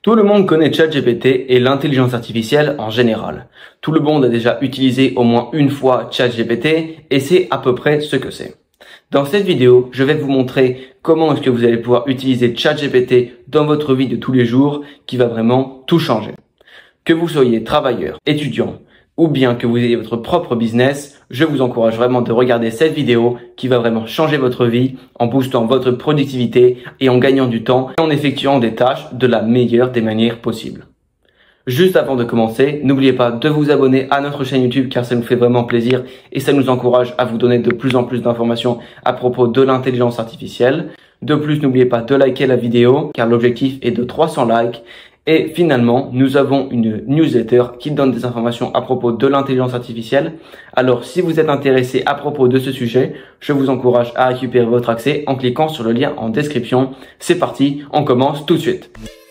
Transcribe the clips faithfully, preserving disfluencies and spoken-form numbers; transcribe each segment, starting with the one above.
Tout le monde connaît ChatGPT et l'intelligence artificielle en général. Tout le monde a déjà utilisé au moins une fois ChatGPT et c'est à peu près ce que c'est. Dans cette vidéo, je vais vous montrer comment est-ce que vous allez pouvoir utiliser ChatGPT dans votre vie de tous les jours qui va vraiment tout changer. Que vous soyez travailleur, étudiant ou bien que vous ayez votre propre business, je vous encourage vraiment de regarder cette vidéo qui va vraiment changer votre vie en boostant votre productivité et en gagnant du temps et en effectuant des tâches de la meilleure des manières possibles. Juste avant de commencer, n'oubliez pas de vous abonner à notre chaîne YouTube car ça nous fait vraiment plaisir et ça nous encourage à vous donner de plus en plus d'informations à propos de l'intelligence artificielle. De plus, n'oubliez pas de liker la vidéo car l'objectif est de trois cents likes. Et finalement, nous avons une newsletter qui donne des informations à propos de l'intelligence artificielle. Alors, si vous êtes intéressé à propos de ce sujet, je vous encourage à récupérer votre accès en cliquant sur le lien en description. C'est parti, on commence tout de suite.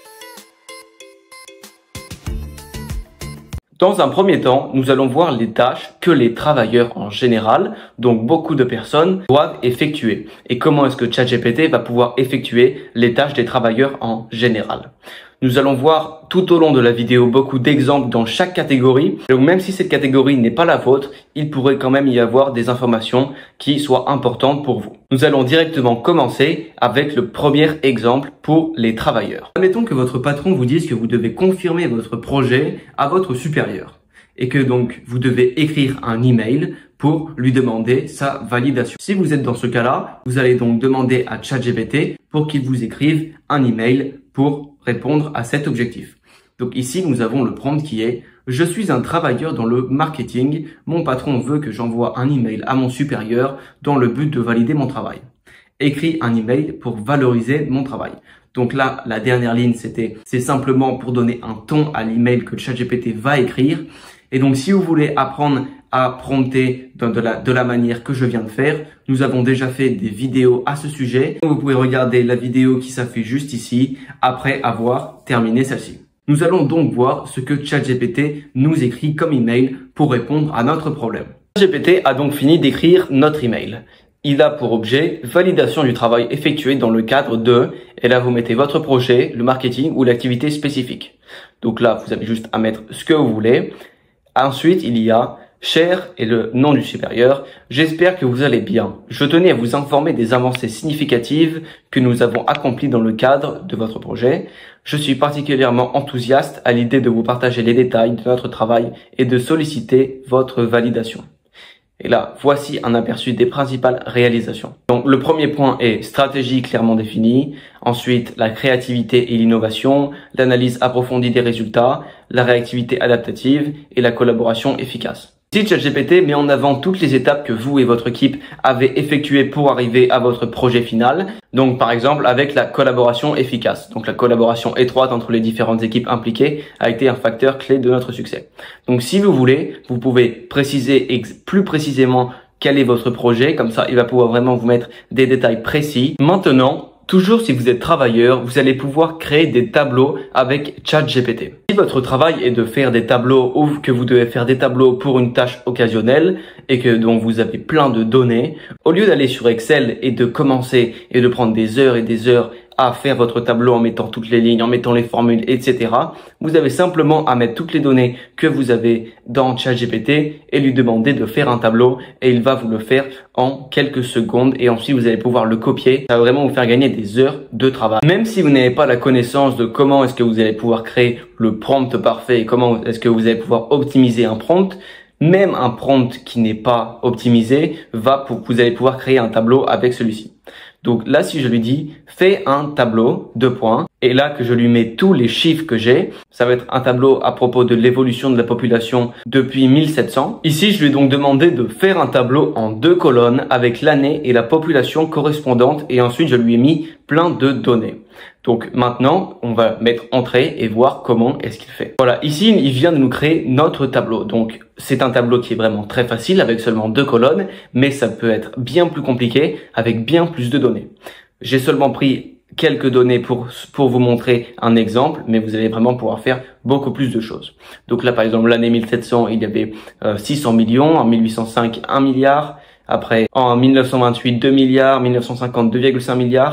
Dans un premier temps, nous allons voir les tâches que les travailleurs en général, donc beaucoup de personnes, doivent effectuer. Et comment est-ce que ChatGPT va pouvoir effectuer les tâches des travailleurs en général. Nous allons voir tout au long de la vidéo beaucoup d'exemples dans chaque catégorie. Donc même si cette catégorie n'est pas la vôtre, il pourrait quand même y avoir des informations qui soient importantes pour vous. Nous allons directement commencer avec le premier exemple pour les travailleurs. Admettons que votre patron vous dise que vous devez confirmer votre projet à votre supérieur et que donc vous devez écrire un email pour lui demander sa validation. Si vous êtes dans ce cas-là, vous allez donc demander à ChatGPT pour qu'il vous écrive un email pour répondre à cet objectif. Donc ici, nous avons le prompt qui est « Je suis un travailleur dans le marketing. Mon patron veut que j'envoie un email à mon supérieur dans le but de valider mon travail. Écris un email pour valoriser mon travail. » Donc là, la dernière ligne, c'était c'est simplement pour donner un ton à l'email que ChatGPT va écrire. Et donc, si vous voulez apprendre à prompter de la, de la manière que je viens de faire, nous avons déjà fait des vidéos à ce sujet. Vous pouvez regarder la vidéo qui s'affiche juste ici après avoir terminé celle-ci. Nous allons donc voir ce que ChatGPT nous écrit comme email pour répondre à notre problème. ChatGPT a donc fini d'écrire notre email. Il a pour objet validation du travail effectué dans le cadre de, et là vous mettez votre projet, le marketing ou l'activité spécifique. Donc là, vous avez juste à mettre ce que vous voulez. Ensuite, il y a cher et le nom du supérieur. J'espère que vous allez bien. Je tenais à vous informer des avancées significatives que nous avons accomplies dans le cadre de votre projet. Je suis particulièrement enthousiaste à l'idée de vous partager les détails de notre travail et de solliciter votre validation. Et là, voici un aperçu des principales réalisations. Donc, le premier point est stratégie clairement définie. Ensuite, la créativité et l'innovation, l'analyse approfondie des résultats, la réactivité adaptative et la collaboration efficace. Ici, ChatGPT met en avant toutes les étapes que vous et votre équipe avez effectuées pour arriver à votre projet final. Donc, par exemple, avec la collaboration efficace. Donc, la collaboration étroite entre les différentes équipes impliquées a été un facteur clé de notre succès. Donc, si vous voulez, vous pouvez préciser plus précisément quel est votre projet. Comme ça, il va pouvoir vraiment vous mettre des détails précis. Maintenant, toujours si vous êtes travailleur, vous allez pouvoir créer des tableaux avec ChatGPT. Si votre travail est de faire des tableaux ou que vous devez faire des tableaux pour une tâche occasionnelle et que donc vous avez plein de données, au lieu d'aller sur Excel et de commencer et de prendre des heures et des heures à faire votre tableau en mettant toutes les lignes, en mettant les formules, et cetera. Vous avez simplement à mettre toutes les données que vous avez dans ChatGPT et lui demander de faire un tableau et il va vous le faire en quelques secondes et ensuite vous allez pouvoir le copier. Ça va vraiment vous faire gagner des heures de travail. Même si vous n'avez pas la connaissance de comment est-ce que vous allez pouvoir créer le prompt parfait et comment est-ce que vous allez pouvoir optimiser un prompt, même un prompt qui n'est pas optimisé va pour vous allez pouvoir créer un tableau avec celui-ci. Donc là, si je lui dis « fais un tableau, deux points », et là que je lui mets tous les chiffres que j'ai, ça va être un tableau à propos de l'évolution de la population depuis mille sept cents. Ici, je lui ai donc demandé de faire un tableau en deux colonnes avec l'année et la population correspondante et ensuite je lui ai mis plein de données. Donc maintenant, on va mettre entrée et voir comment est-ce qu'il fait. Voilà, ici, il vient de nous créer notre tableau. Donc, c'est un tableau qui est vraiment très facile avec seulement deux colonnes, mais ça peut être bien plus compliqué avec bien plus de données. J'ai seulement pris quelques données pour pour vous montrer un exemple, mais vous allez vraiment pouvoir faire beaucoup plus de choses. Donc là, par exemple, l'année mille sept cents, il y avait euh, six cents millions, en mille huit cent cinq, un milliard, après en mille neuf cent vingt-huit, deux milliards, mille neuf cent cinquante, deux virgule cinq milliards,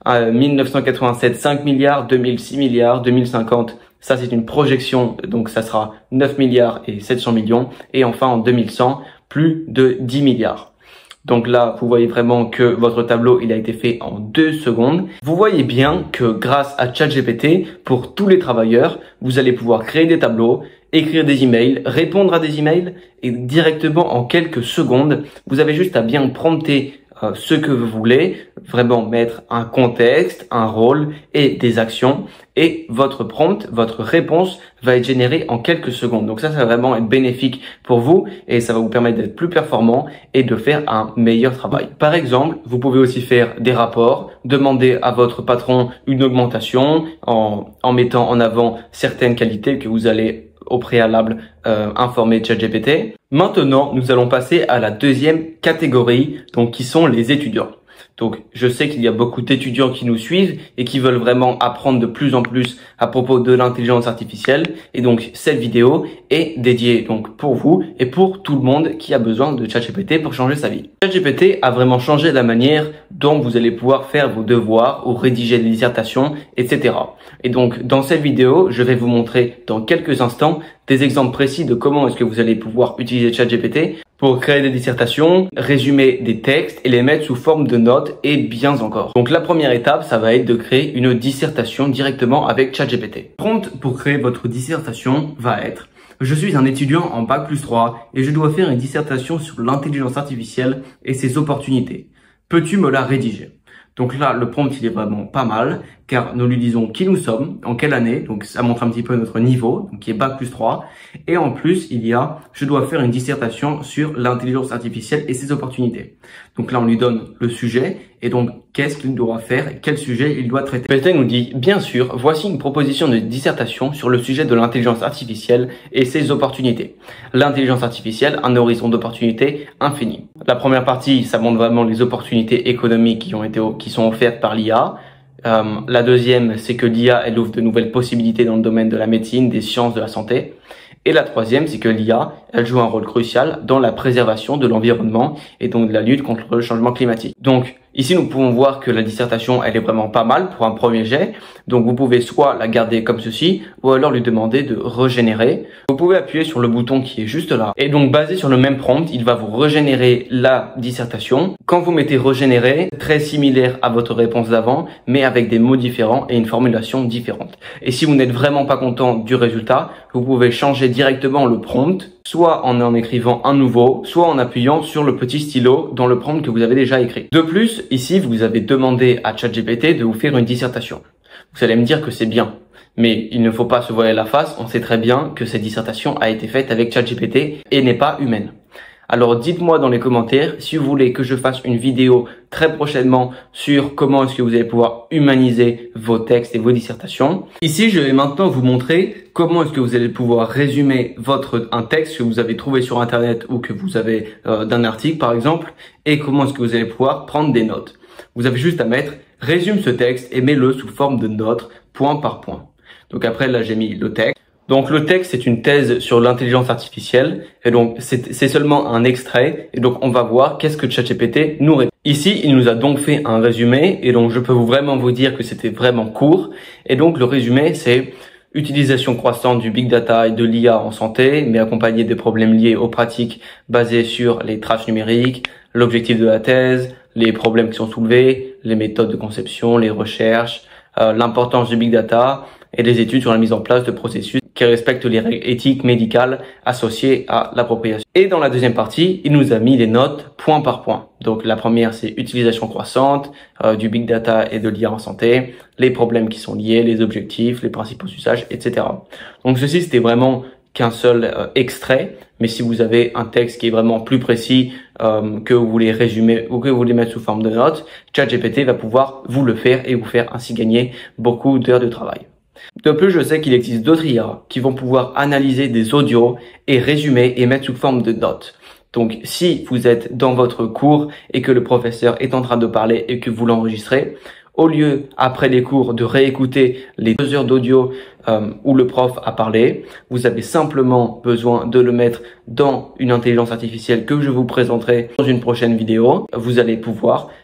Euh, mille neuf cent quatre-vingt-sept, cinq milliards, deux mille, six milliards, deux mille cinquante, ça c'est une projection, donc ça sera neuf milliards et sept cents millions. Et enfin en deux mille cent, plus de dix milliards. Donc là, vous voyez vraiment que votre tableau, il a été fait en deux secondes. Vous voyez bien que grâce à ChatGPT, pour tous les travailleurs, vous allez pouvoir créer des tableaux, écrire des emails, répondre à des emails et directement en quelques secondes, vous avez juste à bien prompter euh, ce que vous voulez, vraiment mettre un contexte, un rôle et des actions et votre prompt, votre réponse va être générée en quelques secondes. Donc ça, ça va vraiment être bénéfique pour vous et ça va vous permettre d'être plus performant et de faire un meilleur travail. Par exemple, vous pouvez aussi faire des rapports, demander à votre patron une augmentation en, en mettant en avant certaines qualités que vous allez au préalable euh, informer ChatGPT. Maintenant, nous allons passer à la deuxième catégorie, donc qui sont les étudiants. Donc, je sais qu'il y a beaucoup d'étudiants qui nous suivent et qui veulent vraiment apprendre de plus en plus à propos de l'intelligence artificielle. Et donc, cette vidéo est dédiée donc pour vous et pour tout le monde qui a besoin de ChatGPT pour changer sa vie. ChatGPT a vraiment changé la manière dont vous allez pouvoir faire vos devoirs ou rédiger des dissertations, et cetera. Et donc, dans cette vidéo, je vais vous montrer dans quelques instants des exemples précis de comment est-ce que vous allez pouvoir utiliser ChatGPT pour créer des dissertations, résumer des textes et les mettre sous forme de notes et bien encore. Donc la première étape, ça va être de créer une dissertation directement avec ChatGPT. Prompt pour créer votre dissertation va être: je suis un étudiant en bac plus trois et je dois faire une dissertation sur l'intelligence artificielle et ses opportunités. Peux-tu me la rédiger? Donc là, le prompt, il est vraiment pas mal, car nous lui disons qui nous sommes, en quelle année, donc ça montre un petit peu notre niveau, donc qui est bac plus trois. Et en plus, il y a, je dois faire une dissertation sur l'intelligence artificielle et ses opportunités. Donc là, on lui donne le sujet, et donc qu'est-ce qu'il doit faire, quel sujet il doit traiter. P T nous dit, bien sûr, voici une proposition de dissertation sur le sujet de l'intelligence artificielle et ses opportunités. L'intelligence artificielle, un horizon d'opportunités infini. La première partie, ça montre vraiment les opportunités économiques qui ont été, qui sont offertes par l'I A. Euh, la deuxième, c'est que l'I A, elle ouvre de nouvelles possibilités dans le domaine de la médecine, des sciences, de la santé. Et la troisième, c'est que l'I A, elle joue un rôle crucial dans la préservation de l'environnement et donc de la lutte contre le changement climatique. Donc, ici, nous pouvons voir que la dissertation, elle est vraiment pas mal pour un premier jet. Donc, vous pouvez soit la garder comme ceci, ou alors lui demander de régénérer. Vous pouvez appuyer sur le bouton qui est juste là. Et donc, basé sur le même prompt, il va vous régénérer la dissertation. Quand vous mettez régénérer, très similaire à votre réponse d'avant, mais avec des mots différents et une formulation différente. Et si vous n'êtes vraiment pas content du résultat, vous pouvez changer directement le prompt, soit en en écrivant un nouveau, soit en appuyant sur le petit stylo dans le prompt que vous avez déjà écrit. De plus, ici, vous avez demandé à ChatGPT de vous faire une dissertation. Vous allez me dire que c'est bien, mais il ne faut pas se voiler la face. On sait très bien que cette dissertation a été faite avec ChatGPT et n'est pas humaine. Alors dites-moi dans les commentaires si vous voulez que je fasse une vidéo très prochainement sur comment est-ce que vous allez pouvoir humaniser vos textes et vos dissertations. Ici, je vais maintenant vous montrer comment est-ce que vous allez pouvoir résumer votre un texte que vous avez trouvé sur internet ou que vous avez euh, d'un article par exemple, et comment est-ce que vous allez pouvoir prendre des notes. Vous avez juste à mettre résume ce texte et mets-le sous forme de notes point par point. Donc après là, j'ai mis le texte. Donc le texte, c'est une thèse sur l'intelligence artificielle et donc c'est seulement un extrait et donc on va voir qu'est-ce que ChatGPT nous répond. Ici, il nous a donc fait un résumé et donc je peux vous vraiment vous dire que c'était vraiment court et donc le résumé c'est utilisation croissante du big data et de l'I A en santé, mais accompagné des problèmes liés aux pratiques basées sur les traces numériques, l'objectif de la thèse, les problèmes qui sont soulevés, les méthodes de conception, les recherches, euh, l'importance du big data et des études sur la mise en place de processus qui respectent les règles éthiques médicales associées à l'appropriation. Et dans la deuxième partie, il nous a mis les notes point par point. Donc la première, c'est utilisation croissante euh, du big data et de l'I A en santé, les problèmes qui sont liés, les objectifs, les principaux usages, et cetera. Donc ceci, c'était vraiment qu'un seul euh, extrait, mais si vous avez un texte qui est vraiment plus précis, euh, que vous voulez résumer ou que vous voulez mettre sous forme de notes, ChatGPT va pouvoir vous le faire et vous faire ainsi gagner beaucoup d'heures de travail. De plus, je sais qu'il existe d'autres I A qui vont pouvoir analyser des audios et résumer et mettre sous forme de notes. Donc, si vous êtes dans votre cours et que le professeur est en train de parler et que vous l'enregistrez, au lieu, après les cours, de réécouter les deux heures d'audio euh, où le prof a parlé, vous avez simplement besoin de le mettre dans une intelligence artificielle que je vous présenterai dans une prochaine vidéo. Vous allez pouvoir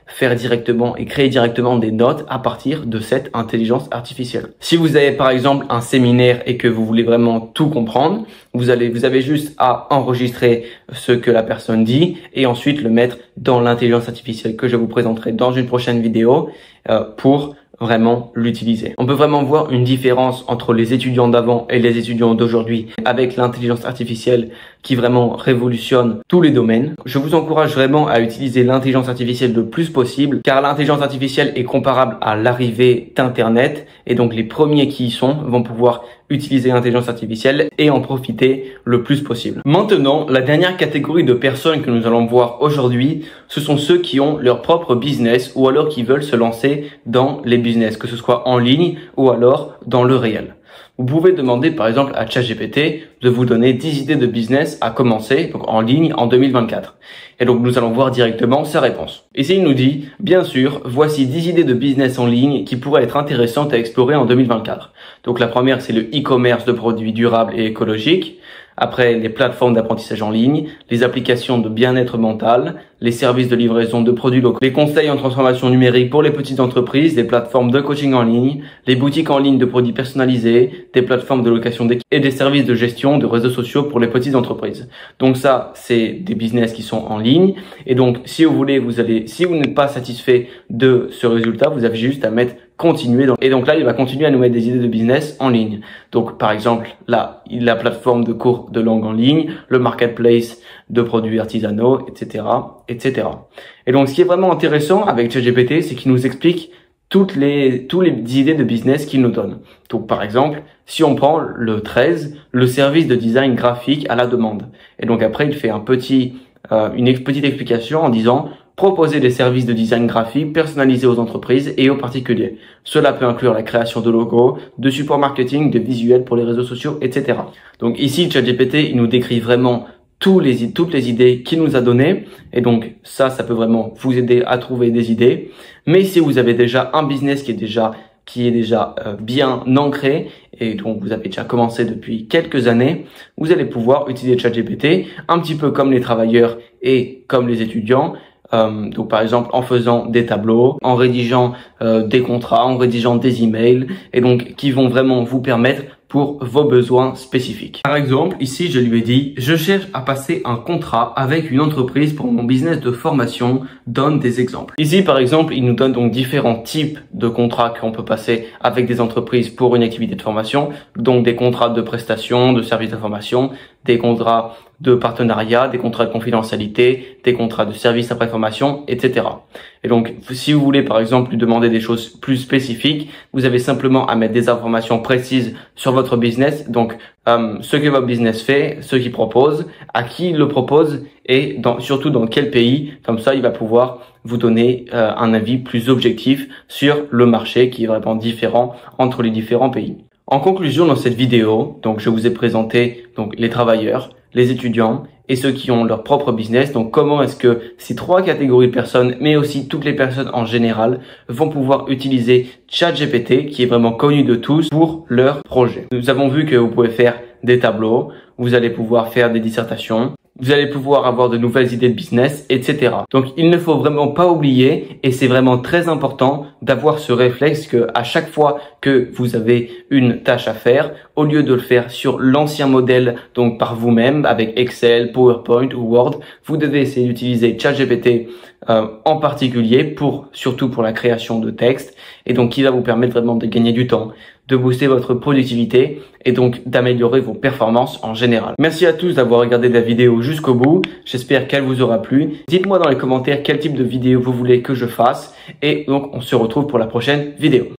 faire directement et créer directement des notes à partir de cette intelligence artificielle. Si vous avez par exemple un séminaire et que vous voulez vraiment tout comprendre, vous allez, vous avez juste à enregistrer ce que la personne dit et ensuite le mettre dans l'intelligence artificielle que je vous présenterai dans une prochaine vidéo euh, pour vraiment l'utiliser. On peut vraiment voir une différence entre les étudiants d'avant et les étudiants d'aujourd'hui avec l'intelligence artificielle qui vraiment révolutionne tous les domaines. Je vous encourage vraiment à utiliser l'intelligence artificielle le plus possible car l'intelligence artificielle est comparable à l'arrivée d'Internet et donc les premiers qui y sont vont pouvoir utiliser l'intelligence artificielle et en profiter le plus possible. Maintenant, la dernière catégorie de personnes que nous allons voir aujourd'hui, ce sont ceux qui ont leur propre business ou alors qui veulent se lancer dans les business, que ce soit en ligne ou alors dans le réel. Vous pouvez demander par exemple à ChatGPT de vous donner dix idées de business à commencer donc en ligne en deux mille vingt-quatre. Et donc nous allons voir directement sa réponse. Ici il nous dit, bien sûr, voici dix idées de business en ligne qui pourraient être intéressantes à explorer en deux mille vingt-quatre. Donc la première c'est le e-commerce de produits durables et écologiques. Après, les plateformes d'apprentissage en ligne, les applications de bien-être mental, les services de livraison de produits locaux, les conseils en transformation numérique pour les petites entreprises, les plateformes de coaching en ligne, les boutiques en ligne de produits personnalisés, des plateformes de location d'équipements et des services de gestion de réseaux sociaux pour les petites entreprises. Donc ça, c'est des business qui sont en ligne. Et donc, si vous voulez, vous allez, si vous n'êtes pas satisfait de ce résultat, vous avez juste à mettre continuer. Et donc là, il va continuer à nous mettre des idées de business en ligne. Donc, par exemple, là, la plateforme de cours de langue en ligne, le marketplace de produits artisanaux, et cetera, et cetera. Et donc, ce qui est vraiment intéressant avec ChatGPT, c'est qu'il nous explique toutes les, toutes les idées de business qu'il nous donne. Donc, par exemple, si on prend le treize, le service de design graphique à la demande. Et donc, après, il fait un petit, euh, une petite explication en disant proposer des services de design graphique personnalisés aux entreprises et aux particuliers. Cela peut inclure la création de logos, de supports marketing, de visuels pour les réseaux sociaux, et cetera. Donc ici, ChatGPT, il nous décrit vraiment tous les, toutes les idées qu'il nous a données. Et donc ça, ça peut vraiment vous aider à trouver des idées. Mais si vous avez déjà un business qui est déjà qui est déjà euh, bien ancré et donc vous avez déjà commencé depuis quelques années, vous allez pouvoir utiliser ChatGPT un petit peu comme les travailleurs et comme les étudiants. Euh, donc par exemple en faisant des tableaux, en rédigeant euh, des contrats, en rédigeant des emails et donc qui vont vraiment vous permettre pour vos besoins spécifiques. Par exemple, ici je lui ai dit, je cherche à passer un contrat avec une entreprise pour mon business de formation, donne des exemples. Ici par exemple, il nous donne donc différents types de contrats qu'on peut passer avec des entreprises pour une activité de formation, donc des contrats de prestation, de services de formation, des contrats de partenariat, des contrats de confidentialité, des contrats de service après formation, et cetera. Et donc, si vous voulez par exemple lui demander des choses plus spécifiques, vous avez simplement à mettre des informations précises sur votre business, donc euh, ce que votre business fait, ce qu'il propose, à qui il le propose et dans, surtout dans quel pays. Comme ça, il va pouvoir vous donner euh, un avis plus objectif sur le marché qui est vraiment différent entre les différents pays. En conclusion, dans cette vidéo, donc je vous ai présenté donc les travailleurs, les étudiants et ceux qui ont leur propre business. Donc comment est-ce que ces trois catégories de personnes, mais aussi toutes les personnes en général, vont pouvoir utiliser ChatGPT, qui est vraiment connu de tous, pour leur projet. Nous avons vu que vous pouvez faire des tableaux, vous allez pouvoir faire des dissertations, vous allez pouvoir avoir de nouvelles idées de business, et cetera. Donc, il ne faut vraiment pas oublier, et c'est vraiment très important d'avoir ce réflexe que à chaque fois que vous avez une tâche à faire, au lieu de le faire sur l'ancien modèle, donc par vous-même, avec Excel, PowerPoint ou Word, vous devez essayer d'utiliser ChatGPT euh, en particulier pour, surtout pour la création de textes, et donc qui va vous permettre vraiment de gagner du temps, de booster votre productivité et donc d'améliorer vos performances en général. Merci à tous d'avoir regardé la vidéo jusqu'au bout. J'espère qu'elle vous aura plu. Dites-moi dans les commentaires quel type de vidéo vous voulez que je fasse et donc on se retrouve pour la prochaine vidéo.